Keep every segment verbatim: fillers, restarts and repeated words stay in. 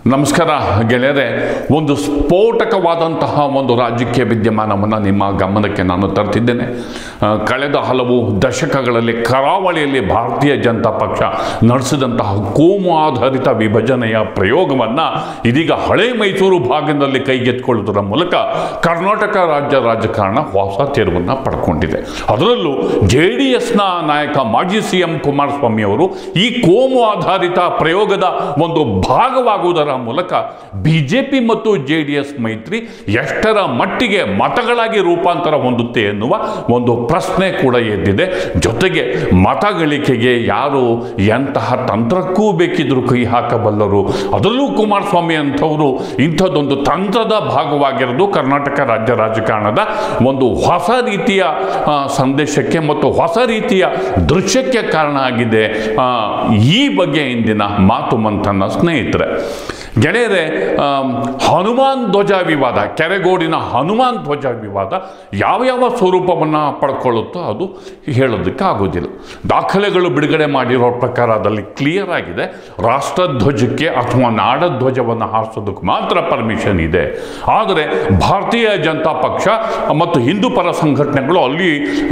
ನಮಸ್ಕಾರ ಗೆಳೆಯರೆ, ಒಂದು ಸ್ಫೋಟಕವಾದಂತಹ ಒಂದು ರಾಜಕೀಯ ವಿದ್ಯಮಾನವನ್ನು ನಿಮ್ಮ ಗಮನಕ್ಕೆ ನಾನು ತರ್ತಿದ್ದೇನೆ. ಕಳೆದ ಹಲವು ದಶಕಗಳಲ್ಲಿ ಕರಾವಳಿಯಲ್ಲಿ ಭಾರತೀಯ ಜನತಾ ಪಕ್ಷ ನಡೆಸಿದಂತಹ ಕೋಮು ಆಧಾರಿತ ವಿಭಜನೆಯ ಪ್ರಯೋಗವನ್ನು ಇದೀಗ ಹಳೆ ಮೈಸೂರು ಭಾಗದಲ್ಲಿ ಕೈಗೆತ್ತಿಕೊಳ್ಳುವುದರ ಮೂಲಕ ಕರ್ನಾಟಕ ರಾಜ್ಯ ರಾಜಕಾರಣ ಹೊಸ ತಿರುವನ್ನು ಪಡ್ಕೊಂಡಿದೆ. ಅದರಲ್ಲೂ ಜೆ ಡಿ ಎಸ್ನ ನಾಯಕ ಮಾಜಿ ಸಿ ಎಂ ಕುಮಾರಸ್ವಾಮಿ ಅವರು ಈ ಕೋಮು ಆಧಾರಿತ ಪ್ರಯೋಗದ ಒಂದು ಭಾಗವಾಗುವುದರ ಮೂಲಕ ಬಿಜೆಪಿ ಮತ್ತು ಜೆ ಡಿ ಎಸ್ ಮೈತ್ರಿ ಎಷ್ಟರ ಮಟ್ಟಿಗೆ ಮತಗಳಾಗಿ ರೂಪಾಂತರ ಹೊಂದುತ್ತೆ ಎನ್ನುವ ಒಂದು ಪ್ರಶ್ನೆ ಕೂಡ ಎದ್ದಿದೆ. ಜೊತೆಗೆ ಮತಗಳಿಕೆಗೆ ಯಾರು ಎಂತಹ ತಂತ್ರಕ್ಕೂ ಬೇಕಿದ್ರೂ ಕೈ ಹಾಕಬಲ್ಲರು. ಅದರಲ್ಲೂ ಕುಮಾರಸ್ವಾಮಿ ಅಂಥವರು ಇಂಥದ್ದೊಂದು ತಂತ್ರದ ಭಾಗವಾಗಿರೋದು ಕರ್ನಾಟಕ ರಾಜ್ಯ ರಾಜಕಾರಣದ ಒಂದು ಹೊಸ ರೀತಿಯ ಸಂದೇಶಕ್ಕೆ ಮತ್ತು ಹೊಸ ರೀತಿಯ ದೃಶ್ಯಕ್ಕೆ ಕಾರಣ ಆಗಿದೆ. ಈ ಬಗ್ಗೆ ಇಂದಿನ ಮಾತು ಮಂಥನ ಸ್ನೇಹಿತರೆ. ಗೆಳೆಯರೆ, ಹನುಮಾನ್ ಧ್ವಜ ವಿವಾದ, ಕೆರೆಗೋಡಿನ ಹನುಮಾನ್ ಧ್ವಜ ವಿವಾದ ಯಾವ ಯಾವ ಸ್ವರೂಪವನ್ನು ಪಡ್ಕೊಳ್ಳುತ್ತೋ ಅದು ಹೇಳೋದಕ್ಕೆ ಆಗೋದಿಲ್ಲ. ದಾಖಲೆಗಳು ಬಿಡುಗಡೆ ಮಾಡಿರೋ ಪ್ರಕಾರ ಅದರಲ್ಲಿ ಕ್ಲಿಯರ್ ಆಗಿದೆ, ರಾಷ್ಟ್ರಧ್ವಜಕ್ಕೆ ಅಥವಾ ನಾಡಧ್ವಜವನ್ನು ಹಾರಿಸೋದಕ್ಕೆ ಮಾತ್ರ ಪರ್ಮಿಷನ್ ಇದೆ. ಆದರೆ ಭಾರತೀಯ ಜನತಾ ಪಕ್ಷ ಮತ್ತು ಹಿಂದೂ ಪರ ಸಂಘಟನೆಗಳು ಅಲ್ಲಿ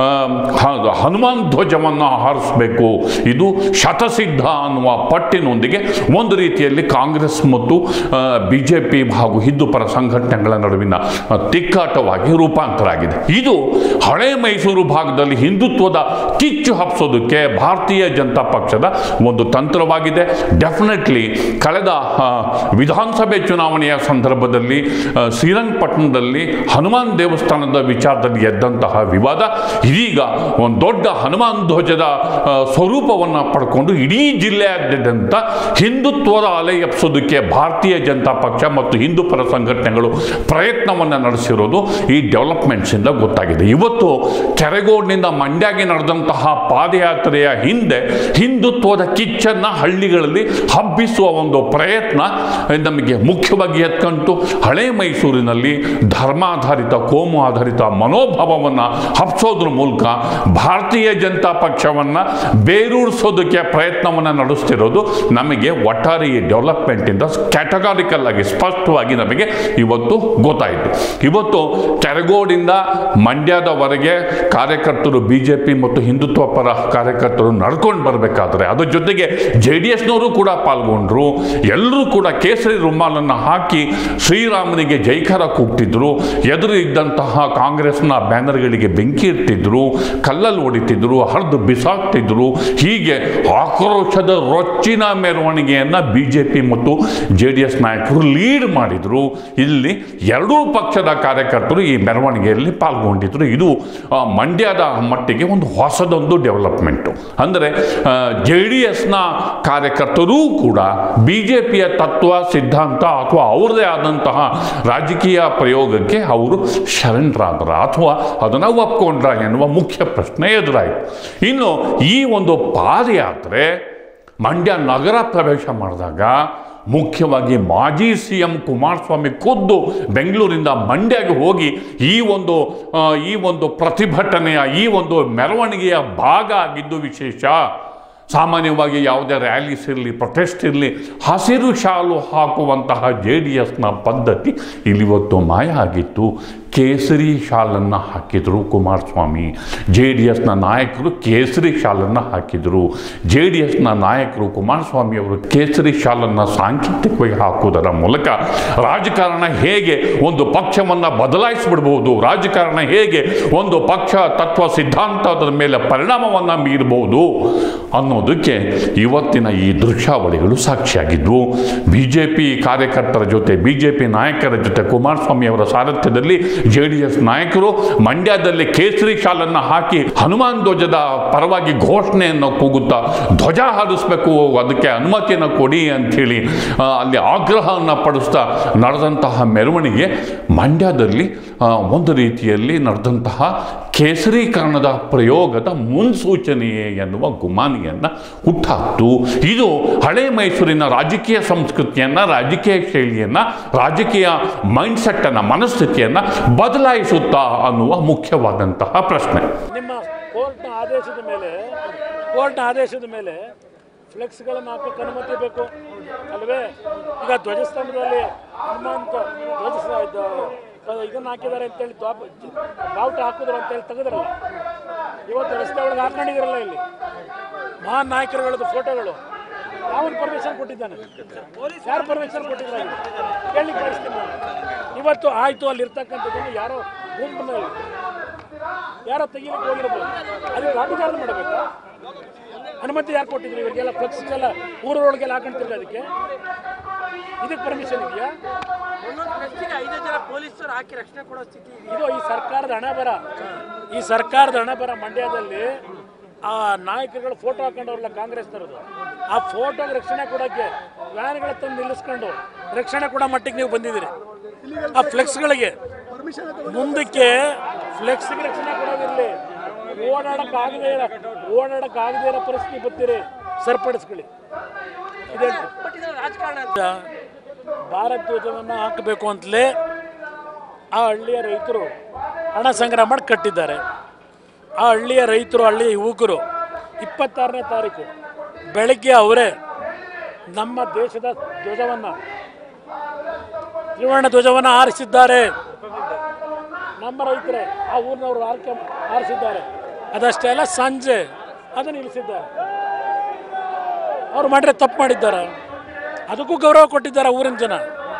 ಹನುಮಾನ್ ಧ್ವಜವನ್ನು ಹಾರಿಸಬೇಕು, ಇದು ಶತಸಿದ್ಧ ಅನ್ನುವ ಪಟ್ಟಿನೊಂದಿಗೆ ಒಂದು ರೀತಿಯಲ್ಲಿ ಕಾಂಗ್ರೆಸ್ ಮತ್ತು ಬಿಜೆಪಿ ಹಾಗೂ ಹಿಂದೂ ಪರ ಸಂಘಟನೆಗಳ ನಡುವಿನ ತಿಕ್ಕಾಟವಾಗಿ ರೂಪಾಂತರ ಆಗಿದೆ. ಇದು ಹಳೆ ಮೈಸೂರು ಭಾಗದಲ್ಲಿ ಹಿಂದುತ್ವದ ಕಿಚ್ಚು ಹಬ್ಸೋದಕ್ಕೆ ಭಾರತೀಯ ಜನತಾ ಪಕ್ಷದ ಒಂದು ತಂತ್ರವಾಗಿದೆ. ಡೆಫಿನೆಟ್ಲಿ ಕಳೆದ ವಿಧಾನಸಭೆ ಚುನಾವಣೆಯ ಸಂದರ್ಭದಲ್ಲಿ ಶ್ರೀರಂಗಪಟ್ಟಣದಲ್ಲಿ ಹನುಮಾನ್ ದೇವಸ್ಥಾನದ ವಿಚಾರದಲ್ಲಿ ಎದ್ದಂತಹ ವಿವಾದ ಇದೀಗ ಒಂದು ದೊಡ್ಡ ಹನುಮಾನ್ ಧ್ವಜದ ಸ್ವರೂಪವನ್ನು ಪಡ್ಕೊಂಡು ಇಡೀ ಜಿಲ್ಲೆಯಾದ್ಯಂತ ಹಿಂದುತ್ವದ ಅಲೆ ಎಬ್ಸೋದಕ್ಕೆ ಭಾರತೀಯ ಜನತಾ ಪಕ್ಷ ಮತ್ತು ಹಿಂದೂ ಪರ ಸಂಘಟನೆಗಳು ಪ್ರಯತ್ನವನ್ನು ನಡೆಸಿರೋದು ಈ ಡೆವಲಪ್ಮೆಂಟ್ಸ್ ಇಂದ ಗೊತ್ತಾಗಿದೆ. ಇವತ್ತು ಕೆರೆಗೋಡಿನಿಂದ ಮಂಡ್ಯಗೆ ನಡೆದಂತಹ ಪಾದಯಾತ್ರೆಯ ಹಿಂದೆ ಹಿಂದುತ್ವದ ಕಿಚ್ಚನ್ನ ಹಳ್ಳಿಗಳಲ್ಲಿ ಹಬ್ಬಿಸುವ ಒಂದು ಪ್ರಯತ್ನ ನಮಗೆ ಮುಖ್ಯವಾಗಿ ಎತ್ಕಂಟು ಹಳೆ ಮೈಸೂರಿನಲ್ಲಿ ಧರ್ಮಾಧಾರಿತ ಕೋಮು ಆಧಾರಿತ ಮನೋಭಾವವನ್ನು ಹಬ್ಸೋದ್ರ ಮೂಲಕ ಭಾರತೀಯ ಜನತಾ ಪಕ್ಷವನ್ನು ಬೇರೂರಿಸೋದಕ್ಕೆ ಪ್ರಯತ್ನವನ್ನು ನಡೆಸ್ತಿರೋದು ನಮಗೆ ಒಟ್ಟಾರೆ ಈ ಡೆವಲಪ್ಮೆಂಟ್ ಇಂದ ಕ್ಯಾಟಗಾರಿಕಲ್ ಆಗಿ ಸ್ಪಷ್ಟವಾಗಿ ನಮಗೆ ಇವತ್ತು ಗೊತ್ತಾಯಿತು. ಇವತ್ತು ಕೆರಗೋಡಿಂದ ಮಂಡ್ಯದವರೆಗೆ ಕಾರ್ಯಕರ್ತರು ಬಿಜೆಪಿ ಮತ್ತು ಹಿಂದುತ್ವ ಪರ ಕಾರ್ಯಕರ್ತರು ನಡ್ಕೊಂಡು ಬರಬೇಕಾದ್ರೆ ಅದ್ರ ಜೊತೆಗೆ ಜೆ ಡಿ ಎಸ್ನವರು ಕೂಡ ಪಾಲ್ಗೊಂಡ್ರು. ಎಲ್ಲರೂ ಕೂಡ ಕೇಸರಿ ರುಮಾಲನ್ನು ಹಾಕಿ ಶ್ರೀರಾಮನಿಗೆ ಜೈಕಾರ ಕೂಗ್ತಿದ್ರು. ಎದುರು ಇದ್ದಂತಹ ಕಾಂಗ್ರೆಸ್ನ ಬ್ಯಾನರ್ಗಳಿಗೆ ಬೆಂಕಿ ಇರ್ತಿದ್ರು, ಕಲ್ಲಲ್ಲಿ ಹೊಡಿತಿದ್ರು, ಹರಿದು ಬಿಸಾಕ್ತಿದ್ರು. ಹೀಗೆ ಆಕ್ರೋಶದ ರೊಚ್ಚಿನ ಮೆರವಣಿಗೆಯನ್ನು ಬಿಜೆಪಿ ಮತ್ತು ಜೆ ಡಿ ಎಸ್ ನಾಯಕರು ಲೀಡ್ ಮಾಡಿದ್ರು. ಇಲ್ಲಿ ಎರಡೂ ಪಕ್ಷದ ಕಾರ್ಯಕರ್ತರು ಈ ಮೆರವಣಿಗೆಯಲ್ಲಿ ಪಾಲ್ಗೊಂಡಿದ್ರು. ಇದು ಮಂಡ್ಯದ ಮಟ್ಟಿಗೆ ಒಂದು ಹೊಸದೊಂದು ಡೆವಲಪ್ಮೆಂಟು. ಅಂದರೆ ಜೆ ಡಿ ಎಸ್ನ ಕಾರ್ಯಕರ್ತರೂ ಕೂಡ ಬಿಜೆಪಿಯ ತತ್ವ ಸಿದ್ಧಾಂತ ಅಥವಾ ಅವರದೇ ಆದಂತಹ ರಾಜಕೀಯ ಪ್ರಯೋಗಕ್ಕೆ ಅವರು ಶರಣರಾದ್ರ ಅಥವಾ ಅದನ್ನು ಒಪ್ಕೊಂಡ್ರ ಎನ್ನುವ ಮುಖ್ಯ ಪ್ರಶ್ನೆ ಎದುರಾಯಿತು. ಇನ್ನು ಈ ಒಂದು ಪಾದಯಾತ್ರೆ ಮಂಡ್ಯ ನಗರ ಪ್ರವೇಶ ಮಾಡಿದಾಗ ಮುಖ್ಯವಾಗಿ ಮಾಜಿ ಸಿ ಎಂ ಕುಮಾರಸ್ವಾಮಿ ಖುದ್ದು ಬೆಂಗಳೂರಿಂದ ಮಂಡ್ಯಗೆ ಹೋಗಿ ಈ ಒಂದು ಈ ಒಂದು ಪ್ರತಿಭಟನೆಯ ಈ ಒಂದು ಮೆರವಣಿಗೆಯ ಭಾಗ ಆಗಿದ್ದು ವಿಶೇಷ. ಸಾಮಾನ್ಯವಾಗಿ ಯಾವುದೇ ರ್ಯಾಲೀಸ್ ಇರಲಿ, ಪ್ರೊಟೆಸ್ಟ್ ಇರಲಿ, ಹಸಿರು ಶಾಲು ಹಾಕುವಂತಹ ಜೆ ಡಿ ಎಸ್ನ ಪದ್ಧತಿ ಇಲ್ಲಿವತ್ತು ಮಾಯ ಆಗಿತ್ತು. ಕೇಸರಿ ಶಾಲನ್ನು ಹಾಕಿದರು ಕುಮಾರಸ್ವಾಮಿ. ಜೆ ಡಿ ಎಸ್ನ ನಾಯಕರು ಕೇಸರಿ ಶಾಲನ್ನು ಹಾಕಿದರು. ಜೆ ಡಿ ಎಸ್ನ ನಾಯಕರು ಕುಮಾರಸ್ವಾಮಿ ಅವರು ಕೇಸರಿ ಶಾಲನ್ನು ಸಾಂಕೇತಿಕವಾಗಿ ಹಾಕುವುದರ ಮೂಲಕ ರಾಜಕಾರಣ ಹೇಗೆ ಒಂದು ಪಕ್ಷವನ್ನು ಬದಲಾಯಿಸಿಬಿಡ್ಬೋದು, ರಾಜಕಾರಣ ಹೇಗೆ ಒಂದು ಪಕ್ಷ ತತ್ವ ಸಿದ್ಧಾಂತದ ಮೇಲೆ ಪರಿಣಾಮವನ್ನು ಬೀರಬಹುದು ಅನ್ನೋದಕ್ಕೆ ಇವತ್ತಿನ ಈ ದೃಶ್ಯಾವಳಿಗಳು ಸಾಕ್ಷಿಯಾಗಿದ್ವು. ಬಿ ಜೆ ಪಿ ಕಾರ್ಯಕರ್ತರ ಜೊತೆ, ಬಿ ಜೆ ಪಿ ನಾಯಕರ ಜೊತೆ ಕುಮಾರಸ್ವಾಮಿ ಅವರ ಸಾರಥ್ಯದಲ್ಲಿ ಜೆ ಡಿ ಎಸ್ ನಾಯಕರು ಮಂಡ್ಯದಲ್ಲಿ ಕೇಸರಿ ಶಾಲನ್ನು ಹಾಕಿ ಹನುಮಾನ್ ಧ್ವಜದ ಪರವಾಗಿ ಘೋಷಣೆಯನ್ನು ಕೂಗುತ್ತಾ ಧ್ವಜ ಹಾರಿಸಬೇಕು, ಅದಕ್ಕೆ ಅನುಮತಿಯನ್ನು ಕೊಡಿ ಅಂಥೇಳಿ ಅಲ್ಲಿ ಆಗ್ರಹವನ್ನು ಪಡಿಸ್ತಾ ನಡೆದಂತಹ ಮೆರವಣಿಗೆ ಮಂಡ್ಯದಲ್ಲಿ ಒಂದು ರೀತಿಯಲ್ಲಿ ನಡೆದಂತಹ ಕೇಸರೀಕರಣದ ಪ್ರಯೋಗದ ಮುನ್ಸೂಚನೆಯೇ ಎನ್ನುವ ಗುಮಾನಿಯನ್ನು ಹುಟ್ಟಾಕ್ತು. ಇದು ಹಳೆ ಮೈಸೂರಿನ ರಾಜಕೀಯ ಸಂಸ್ಕೃತಿಯನ್ನು, ರಾಜಕೀಯ ಶೈಲಿಯನ್ನು, ರಾಜಕೀಯ ಮೈಂಡ್ಸೆಟ್ಟನ್ನು, ಮನಸ್ಥಿತಿಯನ್ನು ಬದಲಾಯಿಸುತ್ತಾ ಅನ್ನುವ ಮುಖ್ಯವಾದಂತಹ ಪ್ರಶ್ನೆ. ನಿಮ್ಮ ಕೋರ್ಟ್ನ ಆದೇಶದ ಮೇಲೆ ಕೋರ್ಟ್ನ ಆದೇಶದ ಮೇಲೆ ಫ್ಲೆಕ್ಸ್ಗಳನ್ನು ಹಾಕೋಕ್ಕೆ ಅನುಮತಿ ಬೇಕು ಅಲ್ವೇ? ಈಗ ಧ್ವಜಸ್ತಂಭದಲ್ಲಿ ಹನುಮಂತ ಧ್ವಜ ಇದನ್ನು ಹಾಕಿದ್ದಾರೆ ಅಂತೇಳಿ ಬಾವುಟ ಹಾಕಿದ್ರು ಅಂತೇಳಿ ತೆಗೆದ್ರಲ್ಲ, ಇವತ್ತು ರಸ್ತೆ ಒಳಗೆ ಹಾಕೊಂಡಿದ್ರಲ್ಲ, ಇಲ್ಲಿ ಮಹಾನ್ ನಾಯಕರುಗಳದ್ದು ಫೋಟೋಗಳು ಯಾವನ್ ಪರ್ಮಿಷನ್ ಕೊಟ್ಟಿದ್ದಾನೆ? ಯಾರು ಪರ್ಮಿಷನ್ ಕೊಟ್ಟಿದ್ದಾರೆ ಕೇಳಿ ಕಳಿಸ್ತೀನಿ ನಾನು. ಇವತ್ತು ಆಯಿತು, ಅಲ್ಲಿ ಇರ್ತಕ್ಕಂಥದ್ದನ್ನು ಯಾರೋ ಗುಂಪಿನಲ್ಲಿ ಯಾರೋ ತೆಗಿಲಿಕ್ಕೆ ಹೋಗಿರ್ಬೋದು, ಅದಕ್ಕೆ ಲಾಠಿಚಾರ್ಜ್ ಮಾಡಬೇಕಾ? ಅನುಮತಿ ಯಾರು ಕೊಟ್ಟಿದ್ರು ಇವರಿಗೆಲ್ಲ? ಫ್ಲೆಕ್ಸ್ ಎಲ್ಲ ಊರೊಳಗೆಲ್ಲ ಹಾಕೊಂಡ್ತಿರ್ಲಿ, ಅದಕ್ಕೆ ಇದಕ್ಕೆ ಪರ್ಮಿಷನ್ ಇದೆಯಾ? ಐದು ಜನ ಪೊಲೀಸರು ಹಾಕಿ ರಕ್ಷಣೆ ಕೊಡೋ ಸ್ಥಿತಿ ಇದು ಈ ಸರ್ಕಾರದ ಹಣ ಬರ. ಈ ಸರ್ಕಾರದ ಹಣ ಬರ. ಮಂಡ್ಯದಲ್ಲಿ ಆ ನಾಯಕರುಗಳು ಫೋಟೋ ಹಾಕೊಂಡವ್ರಲ್ಲ ಕಾಂಗ್ರೆಸ್ನವ್ರದ್ದು, ಆ ಫೋಟೋಗೆ ರಕ್ಷಣೆ ಕೊಡೋಕ್ಕೆ ವ್ಯಾನ್ಗಳ ತಂದು ನಿಲ್ಲಿಸ್ಕೊಂಡು ರಕ್ಷಣೆ ಕೊಡೋ ಮಟ್ಟಿಗೆ ನೀವು ಬಂದಿದ್ದೀರಿ. ಆ ಫ್ಲೆಕ್ಸ್ಗಳಿಗೆ ಮುಂದಕ್ಕೆ ಫ್ಲೆಕ್ಸ್ಗೆ ರಕ್ಷಣೆ ಕೊಡೋದಿರಲಿ, ಓಡಾಡಕ್ಕಾಗದೇ ಇರೋ ಓಡಾಡಕ್ಕಾಗದೇ ಇರೋ ಪರಿಸ್ಥಿತಿ ಬರ್ತೀರಿ, ಸರಿಪಡಿಸ್ಕೊಳ್ಳಿ. ಇದೆ ರಾಜಕಾರಣ. ಭಾರತ ಧ್ವಜವನ್ನು ಹಾಕಬೇಕು ಅಂತಲೇ ಆ ಹಳ್ಳಿಯ ರೈತರು ಹಣ ಸಂಗ್ರಹ ಮಾಡಿ ಕಟ್ಟಿದ್ದಾರೆ. ಆ ಹಳ್ಳಿಯ ರೈತರು, ಹಳ್ಳಿಯ ಯುವಕರು ಇಪ್ಪತ್ತಾರನೇ ತಾರೀಕು ಬೆಳಗ್ಗೆ ಅವರೇ ನಮ್ಮ ದೇಶದ ಧ್ವಜವನ್ನು, ತ್ರಿವರ್ಣ ಧ್ವಜವನ್ನು ಹಾರಿಸಿದ್ದಾರೆ. ನಮ್ಮ ರೈತರೇ ಆ ಊರಿನವರು ಆರ್ಕೆ ಹಾರಿಸಿದ್ದಾರೆ. ಅದಷ್ಟೇ ಅಲ್ಲ, ಸಂಜೆ ಅದನ್ನು ನಿಲ್ಲಿಸಿದ್ದಾರೆ. ಅವ್ರು ಮಾಡಿದ್ರೆ ತಪ್ಪು ಮಾಡಿದ್ದಾರೆ, ಅದಕ್ಕೂ ಗೌರವ ಕೊಟ್ಟಿದ್ದಾರೆ ಊರಿನ ಜನ.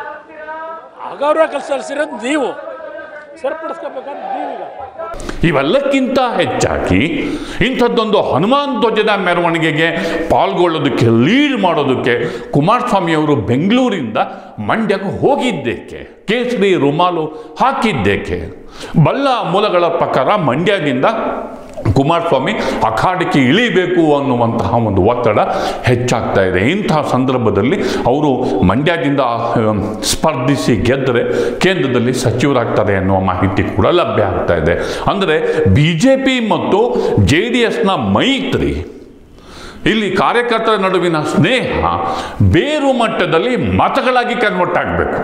ಅಗೌರವ ಕಲ್ಸಿರೋದು ನೀವು, ಸರಿಪಡಿಸ್ಕೋಬೇಕಾದ್ರೆ ನೀವೀಗ. ಇವೆಲ್ಲಕ್ಕಿಂತ ಹೆಚ್ಚಾಗಿ ಇಂಥದ್ದೊಂದು ಹನುಮಾನ್ ಧ್ವಜದ ಮೆರವಣಿಗೆಗೆ ಪಾಲ್ಗೊಳ್ಳೋದಕ್ಕೆ, ಲೀಡ್ ಮಾಡೋದಕ್ಕೆ ಕುಮಾರಸ್ವಾಮಿಯವರು ಬೆಂಗಳೂರಿಂದ ಮಂಡ್ಯಕ್ಕೆ ಹೋಗಿದ್ದೇಕೆ, ಕೇಸರಿ ರುಮಾಲು ಹಾಕಿದ್ದೇಕೆ? ಬಲ್ಲ ಮೂಲಗಳ ಪ್ರಕಾರ ಮಂಡ್ಯದಿಂದ ಕುಮಾರಸ್ವಾಮಿ ಅಖಾಡಕ್ಕೆ ಇಳಿಬೇಕು ಅನ್ನುವಂತಹ ಒಂದು ಒತ್ತಡ ಹೆಚ್ಚಾಗ್ತಾ ಇದೆ. ಇಂತಹ ಸಂದರ್ಭದಲ್ಲಿ ಅವರು ಮಂಡ್ಯದಿಂದ ಸ್ಪರ್ಧಿಸಿ ಗೆದ್ದರೆ ಕೇಂದ್ರದಲ್ಲಿ ಸಚಿವರಾಗ್ತಾರೆ ಅನ್ನುವ ಮಾಹಿತಿ ಕೂಡ ಲಭ್ಯ ಆಗ್ತಾ ಇದೆ. ಅಂದರೆ ಬಿ ಜೆ ಪಿ ಮತ್ತು ಜೆ ಡಿ ಎಸ್ನ ಮೈತ್ರಿ, ಇಲ್ಲಿ ಕಾರ್ಯಕರ್ತರ ನಡುವಿನ ಸ್ನೇಹ ಬೇರು ಮಟ್ಟದಲ್ಲಿ ಮತಗಳಾಗಿ ಕನ್ವರ್ಟ್ ಆಗಬೇಕು.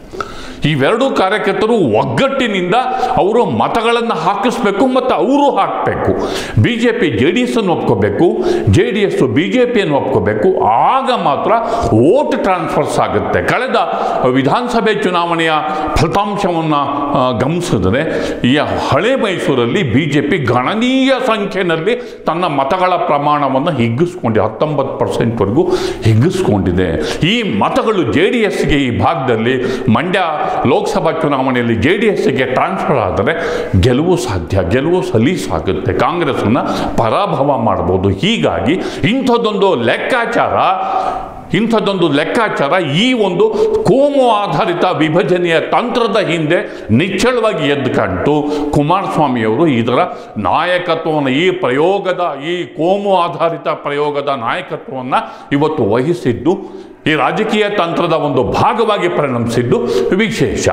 ಇವೆರಡೂ ಕಾರ್ಯಕರ್ತರು ಒಗ್ಗಟ್ಟಿನಿಂದ ಅವರು ಮತಗಳನ್ನು ಹಾಕಿಸ್ಬೇಕು ಮತ್ತು ಅವರು ಹಾಕಬೇಕು. B J P J D S ಅನ್ನು ಒಪ್ಕೋಬೇಕು, J D S B J ಪಿಯನ್ನು ಒಪ್ಕೋಬೇಕು. ಆಗ ಮಾತ್ರ ವೋಟ್ ಟ್ರಾನ್ಸ್ಫರ್ಸ್ ಆಗುತ್ತೆ. ಕಳೆದ ವಿಧಾನಸಭೆ ಚುನಾವಣೆಯ ಫಲಿತಾಂಶವನ್ನು ಗಮನಿಸಿದ್ರೆ ಈ ಹಳೆ ಮೈಸೂರಲ್ಲಿ ಬಿ ಜೆ ಪಿ ಗಣನೀಯ ಸಂಖ್ಯೆಯಲ್ಲಿ ತನ್ನ ಮತಗಳ ಪ್ರಮಾಣವನ್ನು ಹಿಗ್ಗಿಸ್ಕೊಂಡಿದೆ, ಹತ್ತೊಂಬತ್ತು ಪರ್ಸೆಂಟ್ವರೆಗೂ ಹಿಗ್ಗಿಸ್ಕೊಂಡಿದೆ. ಈ ಮತಗಳು ಜೆ ಡಿ ಎಸ್ಗೆ ಈ ಭಾಗದಲ್ಲಿ ಮಂಡ್ಯ ಲೋಕಸಭಾ ಚುನಾವಣೆಯಲ್ಲಿ ಜೆ ಡಿ ಎಸ್ಗೆ ಟ್ರಾನ್ಸ್ಫರ್ ಆದರೆ ಗೆಲುವು ಸಾಧ್ಯ, ಗೆಲುವು ಸಲೀಸಾಗುತ್ತೆ, ಕಾಂಗ್ರೆಸ್ಸನ್ನು ಪರಾಭವ ಮಾಡ್ಬೋದು. ಹೀಗಾಗಿ ಇಂಥದ್ದೊಂದು ಲೆಕ್ಕಾಚಾರ ಇಂಥದ್ದೊಂದು ಲೆಕ್ಕಾಚಾರ ಈ ಒಂದು ಕೋಮು ಆಧಾರಿತ ವಿಭಜನೆಯ ತಂತ್ರದ ಹಿಂದೆ ನಿಚ್ಚಳವಾಗಿ ಎದ್ದು ಕಂಡು ಕುಮಾರಸ್ವಾಮಿಯವರು ಇದರ ನಾಯಕತ್ವವನ್ನು, ಈ ಪ್ರಯೋಗದ, ಈ ಕೋಮು ಆಧಾರಿತ ಪ್ರಯೋಗದ ನಾಯಕತ್ವವನ್ನು ಇವತ್ತು ವಹಿಸಿದ್ದು, ಈ ರಾಜಕೀಯ ತಂತ್ರದ ಒಂದು ಭಾಗವಾಗಿ ಪರಿಣಮಿಸಿದ್ದು ವಿಶೇಷ.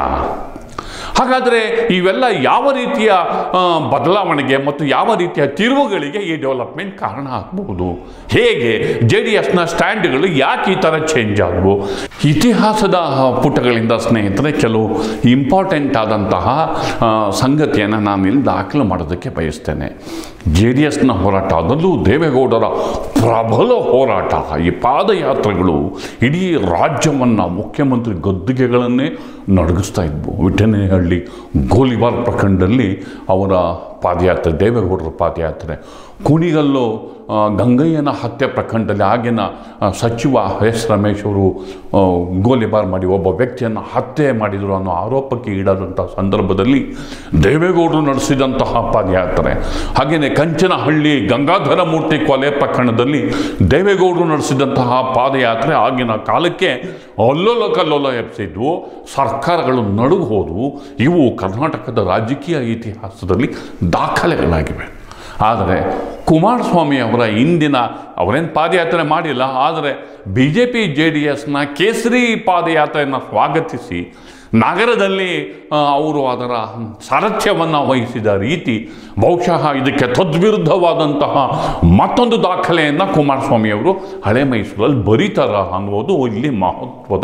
ಹಾಗಾದರೆ ಇವೆಲ್ಲ ಯಾವ ರೀತಿಯ ಬದಲಾವಣೆಗೆ ಮತ್ತು ಯಾವ ರೀತಿಯ ತಿರುವುಗಳಿಗೆ ಈ ಡೆವಲಪ್ಮೆಂಟ್ ಕಾರಣ ಆಗಬಹುದು? ಹೇಗೆ ಜೆ ಡಿ ಎಸ್ನ ಸ್ಟ್ಯಾಂಡ್ಗಳು ಯಾಕೆ ಈ ಥರ ಚೇಂಜ್ ಆದವು? ಇತಿಹಾಸದ ಪುಟಗಳಿಂದ ಸ್ನೇಹಿತರೆ ಕೆಲವು ಇಂಪಾರ್ಟೆಂಟ್ ಆದಂತಹ ಸಂಗತಿಯನ್ನು ನಾನು ಇಲ್ಲಿ ದಾಖಲು ಮಾಡೋದಕ್ಕೆ ಬಯಸ್ತೇನೆ. ಜೆ ಡಿ ಎಸ್ನ ಹೋರಾಟ, ಅದರಲ್ಲೂ ದೇವೇಗೌಡರ ಪ್ರಬಲ ಹೋರಾಟ, ಈ ಪಾದಯಾತ್ರೆಗಳು ಇಡೀ ರಾಜ್ಯವನ್ನು, ಮುಖ್ಯಮಂತ್ರಿ ಗದ್ದುಗೆಗಳನ್ನೇ ನಡಗಿಸ್ತಾ ಇದ್ವು. ವಿಠ್ಠಲನಹಳ್ಳಿ ಗೋಲಿಬಾರ್ ಪ್ರಖಂಡದಲ್ಲಿ ಅವರ ಪಾದಯಾತ್ರೆ, ದೇವೇಗೌಡರ ಪಾದಯಾತ್ರೆ. ಕುಣಿಗಲ್ಲು ಗಂಗಯ್ಯನ ಹತ್ಯೆ ಪ್ರಕರಣದಲ್ಲಿ ಆಗಿನ ಸಚಿವ ಎಸ್ ರಮೇಶ್ ಅವರು ಗೋಲಿಬಾರ್ ಮಾಡಿ ಒಬ್ಬ ವ್ಯಕ್ತಿಯನ್ನು ಹತ್ಯೆ ಮಾಡಿದರು ಅನ್ನೋ ಆರೋಪಕ್ಕೆ ಈಡಾದಂಥ ಸಂದರ್ಭದಲ್ಲಿ ದೇವೇಗೌಡರು ನಡೆಸಿದಂತಹ ಪಾದಯಾತ್ರೆ. ಹಾಗೆಯೇ ಕಂಚನಹಳ್ಳಿ ಗಂಗಾಧರ ಮೂರ್ತಿ ಕೊಲೆ ಪ್ರಕರಣದಲ್ಲಿ ದೇವೇಗೌಡರು ನಡೆಸಿದಂತಹ ಪಾದಯಾತ್ರೆ ಆಗಿನ ಕಾಲಕ್ಕೆ ಅಲ್ಲೋಲ ಕಲ್ಲೋಲ ಎಬ್ಸಿದ್ವು, ಸರ್ಕಾರಗಳು ನಡುಗು ಹೋದವು. ಇವು ಕರ್ನಾಟಕದ ರಾಜಕೀಯ ಇತಿಹಾಸದಲ್ಲಿ ದಾಖಲೆಗಳಾಗಿವೆ. ಆದರೆ ಕುಮಾರಸ್ವಾಮಿ ಅವರ ಇಂದಿನ, ಅವರೇನು ಪಾದಯಾತ್ರೆ ಮಾಡಿಲ್ಲ, ಆದರೆ B J P J D ಎಸ್ನ ಕೇಸರಿ ಪಾದಯಾತ್ರೆಯನ್ನು ಸ್ವಾಗತಿಸಿ ನಗರದಲ್ಲಿ ಅವರು ಅದರ ಸಾರಥ್ಯವನ್ನು ವಹಿಸಿದ ರೀತಿ ಬಹುಶಃ ಇದಕ್ಕೆ ತದ್ವಿರುದ್ಧವಾದಂತಹ ಮತ್ತೊಂದು ದಾಖಲೆಯನ್ನು ಕುಮಾರಸ್ವಾಮಿಯವರು ಹಳೆ ಮೈಸೂರಲ್ಲಿ ಬರೀತಾರ ಅನ್ನುವುದು ಇಲ್ಲಿ ಮಹತ್ವದ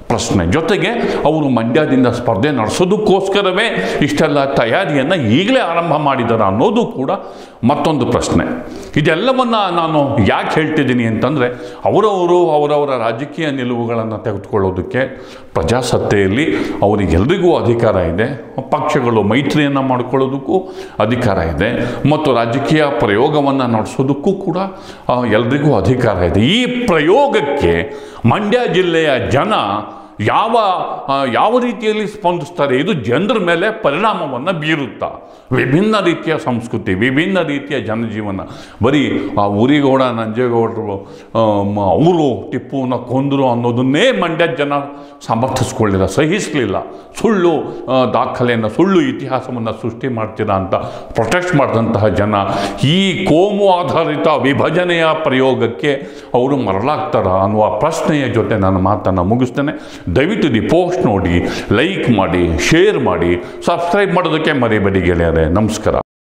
ಪ್ರಶ್ನೆ. ಜೊತೆಗೆ ಅವರು ಮಂಡ್ಯದಿಂದ ಸ್ಪರ್ಧೆ ನಡೆಸೋದಕ್ಕೋಸ್ಕರವೇ ಇಷ್ಟೆಲ್ಲ ತಯಾರಿಯನ್ನು ಈಗಲೇ ಆರಂಭ ಮಾಡಿದ್ದಾರೆ ಅನ್ನೋದು ಕೂಡ ಮತ್ತೊಂದು ಪ್ರಶ್ನೆ. ಇದೆಲ್ಲವನ್ನು ನಾನು ಯಾಕೆ ಹೇಳ್ತಿದ್ದೀನಿ ಅಂತಂದರೆ, ಅವರವರು ಅವರವರ ರಾಜಕೀಯ ನಿಲುವುಗಳನ್ನು ತೆಗೆದುಕೊಳ್ಳೋದಕ್ಕೆ ಪ್ರಜಾಸತ್ತೆಯಲ್ಲಿ ಅವರಿಗೆಲ್ಲರಿಗೂ ಅಧಿಕಾರ ಇದೆ. ಪಕ್ಷಗಳು ಮೈತ್ರಿಯನ್ನು ಮಾಡ್ಕೊಳ್ಳೋದಕ್ಕೂ ಅಧಿಕಾರ ಇದೆ ಮತ್ತು ರಾಜಕೀಯ ಪ್ರಯೋಗವನ್ನು ನಡೆಸೋದಕ್ಕೂ ಕೂಡ ಎಲ್ರಿಗೂ ಅಧಿಕಾರ ಇದೆ. ಈ ಪ್ರಯೋಗಕ್ಕೆ ಮಂಡ್ಯ ಜಿಲ್ಲೆಯ ಜನ ಯಾವ ಯಾವ ರೀತಿಯಲ್ಲಿ ಸ್ಪಂದಿಸ್ತಾರೆ, ಇದು ಜನರ ಮೇಲೆ ಪರಿಣಾಮವನ್ನು ಬೀರುತ್ತಾ. ವಿಭಿನ್ನ ರೀತಿಯ ಸಂಸ್ಕೃತಿ, ವಿಭಿನ್ನ ರೀತಿಯ ಜನಜೀವನ. ಬರೀ ಆ ಉರಿಗೌಡ ನಂಜೇಗೌಡರು ಅವರು ಟಿಪ್ಪುನ ಕೊಂದರು ಅನ್ನೋದನ್ನೇ ಮಂಡ್ಯ ಜನ ಸಮರ್ಥಿಸ್ಕೊಳ್ಳಿಲ್ಲ, ಸಹಿಸಲಿಲ್ಲ. ಸುಳ್ಳು ದಾಖಲೆಯನ್ನು, ಸುಳ್ಳು ಇತಿಹಾಸವನ್ನು ಸೃಷ್ಟಿ ಮಾಡ್ತೀರಾ ಅಂತ ಪ್ರೊಟೆಸ್ಟ್ ಮಾಡಿದಂತಹ ಜನ ಈ ಕೋಮು ಆಧಾರಿತ ವಿಭಜನೆಯ ಪ್ರಯೋಗಕ್ಕೆ ಅವರು ಮರಳಾಗ್ತಾರ ಅನ್ನುವ ಪ್ರಶ್ನೆಯ ಜೊತೆ ನನ್ನ ಮಾತನ್ನು ಮುಗಿಸ್ತೇನೆ. ದಯವಿಟ್ಟು ದಿ ಪೋಸ್ಟ್ ನೋಡಿ, ಲೈಕ್ ಮಾಡಿ, ಶೇರ್ ಮಾಡಿ, ಸಬ್ಸ್ಕ್ರೈಬ್ ಮಾಡೋದಕ್ಕೆ ಮರಿಬೇಡಿ ಗೆಳೆಯರೆ. ನಮಸ್ಕಾರ.